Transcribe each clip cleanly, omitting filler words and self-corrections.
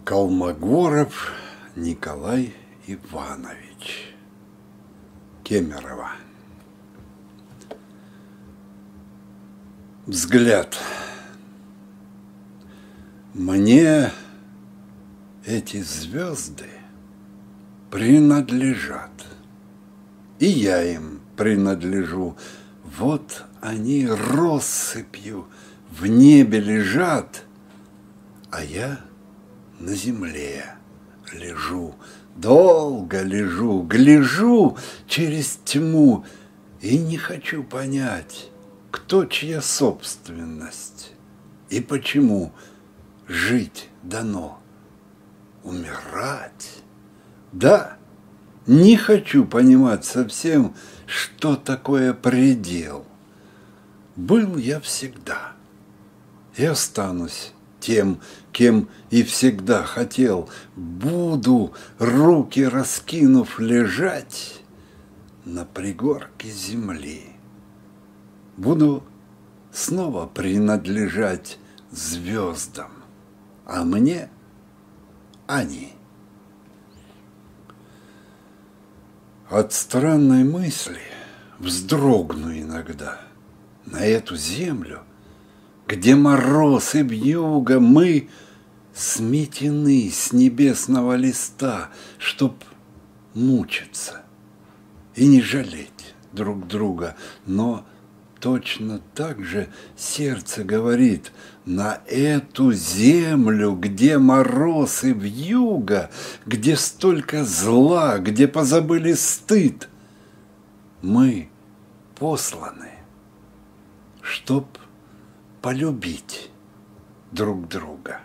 Колмогоров Николай Иванович. Кемерово. Взгляд. Мне эти звезды принадлежат, и я им принадлежу. Вот они россыпью в небе лежат, а я на земле лежу, долго лежу, гляжу через тьму и не хочу понять, кто чья собственность и почему жить дано, умирать. Да, не хочу понимать совсем, что такое предел. Был я всегда и останусь тем, кем и всегда хотел. Буду, руки раскинув, лежать на пригорке земли. Буду снова принадлежать звездам, а мне они. От странной мысли вздрогну иногда. На эту землю, где мороз и вьюга, мы сметены с небесного листа, чтоб мучиться и не жалеть друг друга. Но точно так же сердце говорит: на эту землю, где мороз и вьюга, где столько зла, где позабыли стыд, мы посланы, чтоб полюбить друг друга.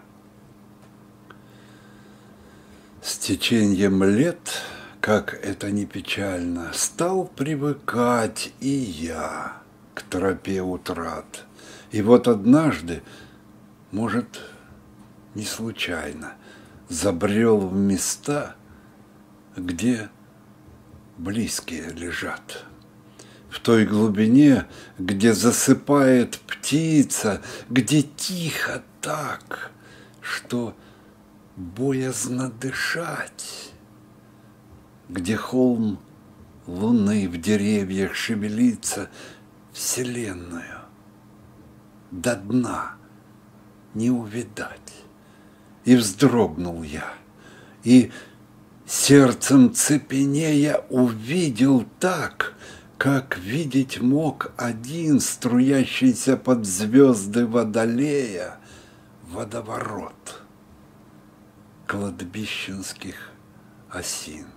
С течением лет, как это ни печально, стал привыкать и я к тропе утрат. И вот однажды, может, не случайно, забрел в места, где близкие лежат. В той глубине, где засыпает птица, где тихо так, что боязно дышать, где холм луны в деревьях шевелится, вселенную до дна не увидать. И вздрогнул я, и сердцем цепенея увидел так, как видеть мог один струящийся под звезды водолея водоворот кладбищенских осин.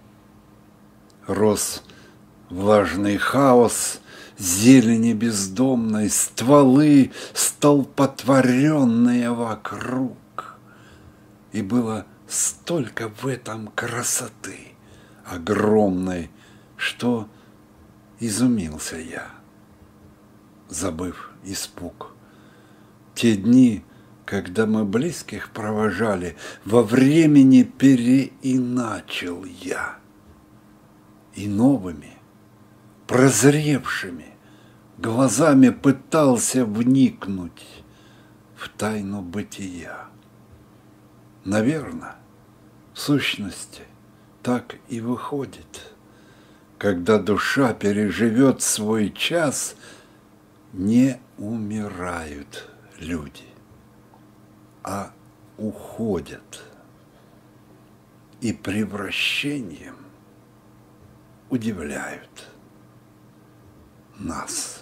Рос влажный хаос зелени бездомной, стволы столпотворенные вокруг. И было столько в этом красоты огромной, что изумился я, забыв испуг. Те дни, когда мы близких провожали, во времени переиначил я. И новыми, прозревшими глазами пытался вникнуть в тайну бытия. Наверно, в сущности, так и выходит. Когда душа переживет свой час, не умирают люди, а уходят. И превращением удивляют нас.